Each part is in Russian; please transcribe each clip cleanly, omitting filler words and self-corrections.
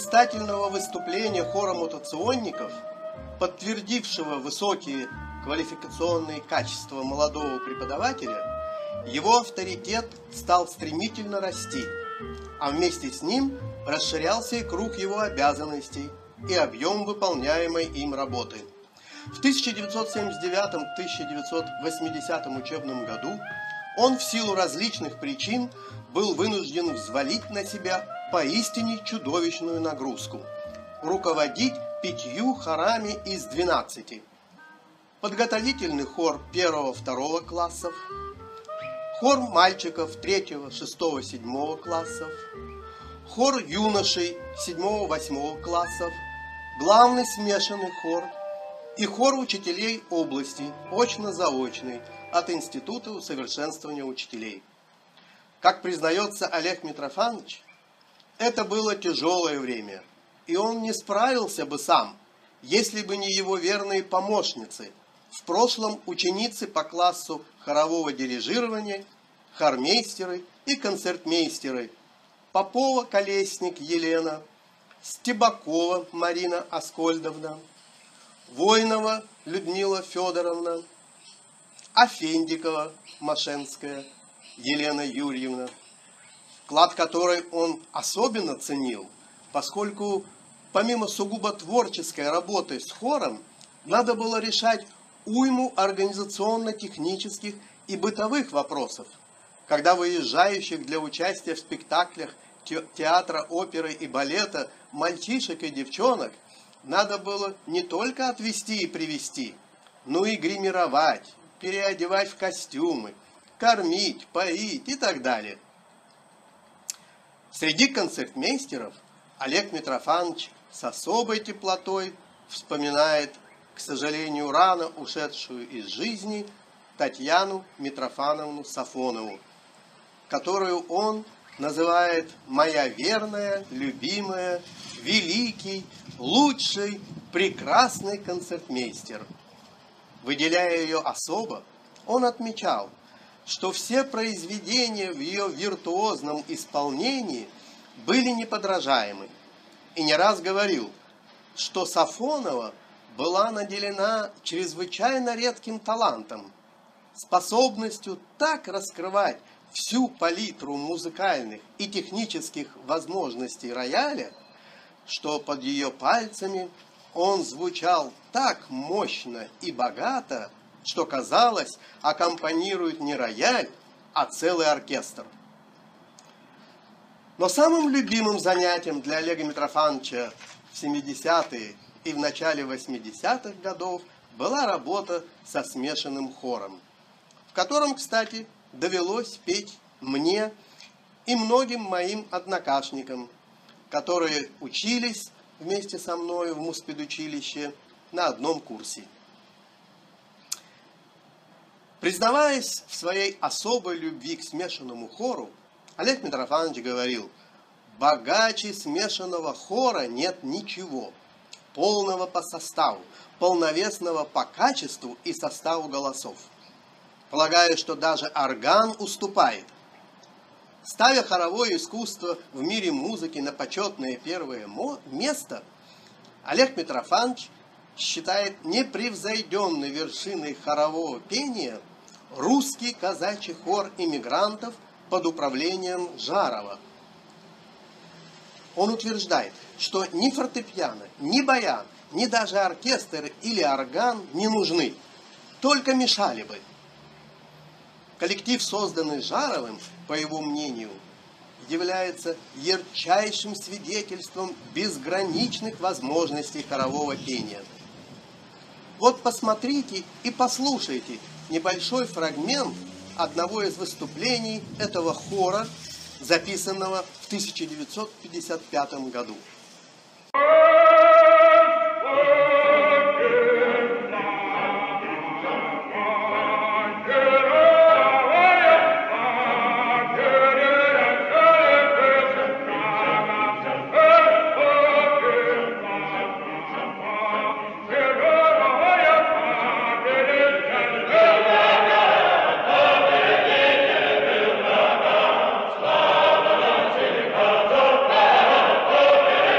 блистательного выступления хора мотоционников, подтвердившего высокие квалификационные качества молодого преподавателя, его авторитет стал стремительно расти, а вместе с ним расширялся и круг его обязанностей и объем выполняемой им работы. В 1979-1980 учебном году он в силу различных причин был вынужден взвалить на себя поистине чудовищную нагрузку – руководить 5 хорами из 12. Подготовительный хор 1-2 классов, хор мальчиков 3, 6, 7 классов, хор юношей 7-8 классов, главный смешанный хор и хор учителей области, очно-заочный, от Института усовершенствования учителей. Как признается Олег Митрофанович, это было тяжелое время, и он не справился бы сам, если бы не его верные помощницы, в прошлом ученицы по классу хорового дирижирования, хормейстеры и концертмейстеры Попова Колесник Елена, Стебакова Марина Аскольдовна, Войнова Людмила Федоровна, Афендикова Машенская Елена Юрьевна, вклад которой он особенно ценил, поскольку помимо сугубо творческой работы с хором надо было решать уйму организационно-технических и бытовых вопросов, когда выезжающих для участия в спектаклях театра, оперы и балета мальчишек и девчонок надо было не только отвезти и привезти, но и гримировать, переодевать в костюмы, кормить, поить и так далее. Среди концертмейстеров Олег Митрофанович с особой теплотой вспоминает, к сожалению, рано ушедшую из жизни Татьяну Митрофановну Сафонову, которую он называет «моя верная, любимая, великий, лучший, прекрасный концертмейстер». Выделяя ее особо, он отмечал, что все произведения в ее виртуозном исполнении были неподражаемы, и не раз говорил, что Сафонова была наделена чрезвычайно редким талантом, способностью так раскрывать всю палитру музыкальных и технических возможностей рояля, что под ее пальцами он звучал так мощно и богато, что, казалось, аккомпанирует не рояль, а целый оркестр. Но самым любимым занятием для Олега Митрофановича в 70-е и в начале 80-х годов была работа со смешанным хором, в котором, кстати, довелось петь мне и многим моим однокашникам, которые учились вместе со мной в Муспедучилище на одном курсе. Признаваясь в своей особой любви к смешанному хору, Олег Митрофанович говорил: «Богаче смешанного хора нет ничего, полного по составу, полновесного по качеству и составу голосов. Полагаю, что даже орган уступает». Ставя хоровое искусство в мире музыки на почетное первое место, Олег Митрофанович считает непревзойденной вершиной хорового пения русский казачий хор иммигрантов под управлением Жарова. Он утверждает, что ни фортепиано, ни баян, ни даже оркестр или орган не нужны, только мешали бы. Коллектив, созданный Жаровым, по его мнению, является ярчайшим свидетельством безграничных возможностей хорового пения. Вот посмотрите и послушайте небольшой фрагмент одного из выступлений этого хора, записанного в 1955 году. Слава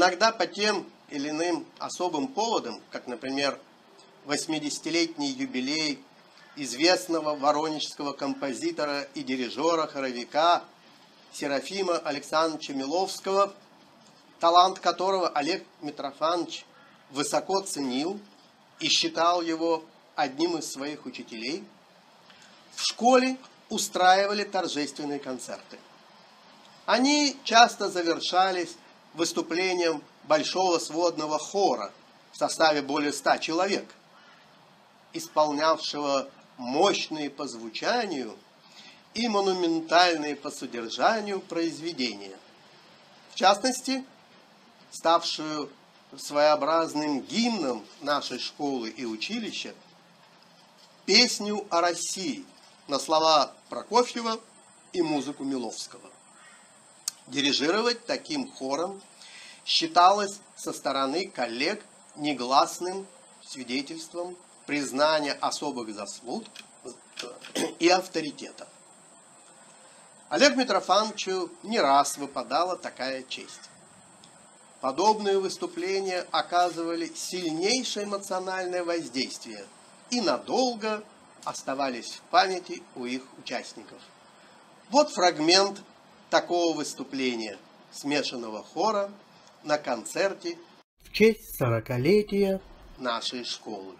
Иногда по тем или иным особым поводам, как, например, 80-летний юбилей известного воронежского композитора и дирижера-хоровика Серафима Александровича Миловского, талант которого Олег Митрофанович высоко ценил и считал его одним из своих учителей, в школе устраивали торжественные концерты. Они часто завершались выступлением большого сводного хора в составе более 100 человек, исполнявшего мощные по звучанию и монументальные по содержанию произведения, в частности, ставшую своеобразным гимном нашей школы и училища песню о России на слова Прокофьева и музыку Миловского. Дирижировать таким хором считалось со стороны коллег негласным свидетельством признания особых заслуг и авторитета. Олегу Митрофановичу не раз выпадала такая честь. Подобные выступления оказывали сильнейшее эмоциональное воздействие и надолго оставались в памяти у их участников. Вот фрагмент такого выступления смешанного хора на концерте в честь 40-летия нашей школы.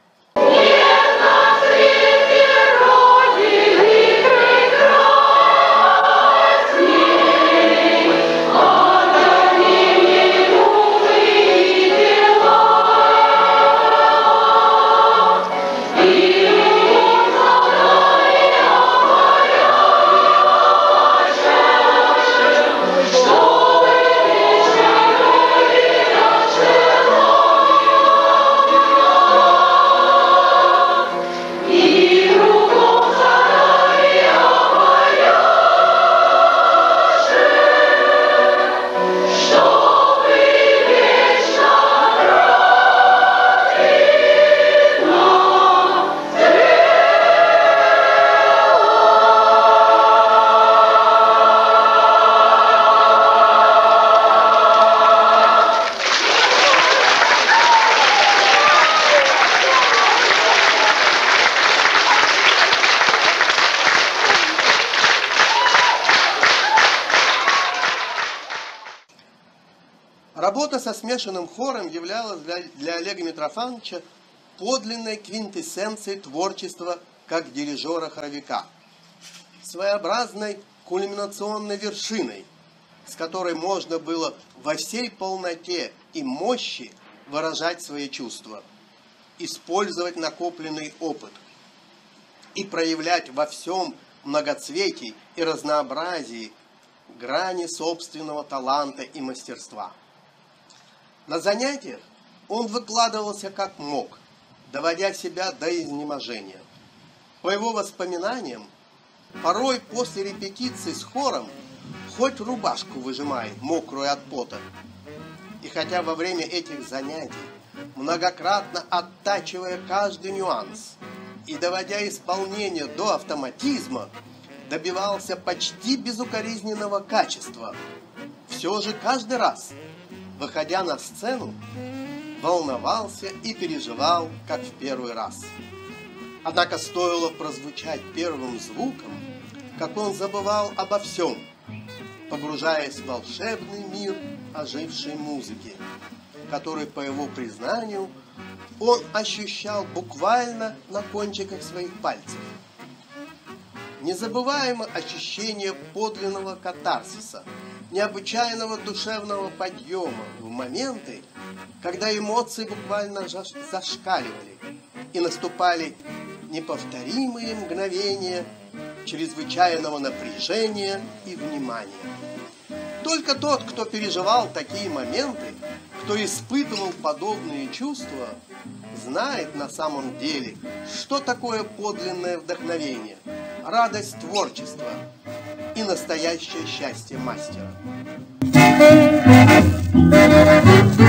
Работа со смешанным хором являлась для Олега Митрофановича подлинной квинтэссенцией творчества как дирижера-хоровика, своеобразной кульминационной вершиной, с которой можно было во всей полноте и мощи выражать свои чувства, использовать накопленный опыт и проявлять во всем многоцветии и разнообразии грани собственного таланта и мастерства. На занятиях он выкладывался как мог, доводя себя до изнеможения. По его воспоминаниям, порой после репетиции с хором хоть рубашку выжимай, мокрую от пота. И хотя во время этих занятий, многократно оттачивая каждый нюанс и доводя исполнение до автоматизма, добивался почти безукоризненного качества, все же каждый раз, выходя на сцену, волновался и переживал, как в первый раз. Однако стоило прозвучать первым звуком, как он забывал обо всем, погружаясь в волшебный мир ожившей музыки, который, по его признанию, он ощущал буквально на кончиках своих пальцев. Незабываемо ощущение подлинного катарсиса, необычайного душевного подъема в моменты, когда эмоции буквально зашкаливали и наступали неповторимые мгновения чрезвычайного напряжения и внимания. Только тот, кто переживал такие моменты, кто испытывал подобные чувства, знает на самом деле, что такое подлинное вдохновение, радость творчества и настоящее счастье мастера.